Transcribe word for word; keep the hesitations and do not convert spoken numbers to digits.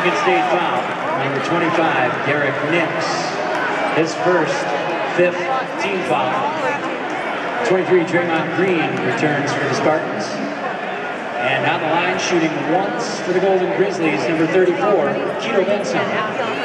Michigan State foul. Number twenty-five, Derek Nix. His first, fifth team foul. twenty-three, Draymond Green returns for the Spartans. And on the line, shooting once for the Golden Grizzlies, number thirty-four, Keto Benson.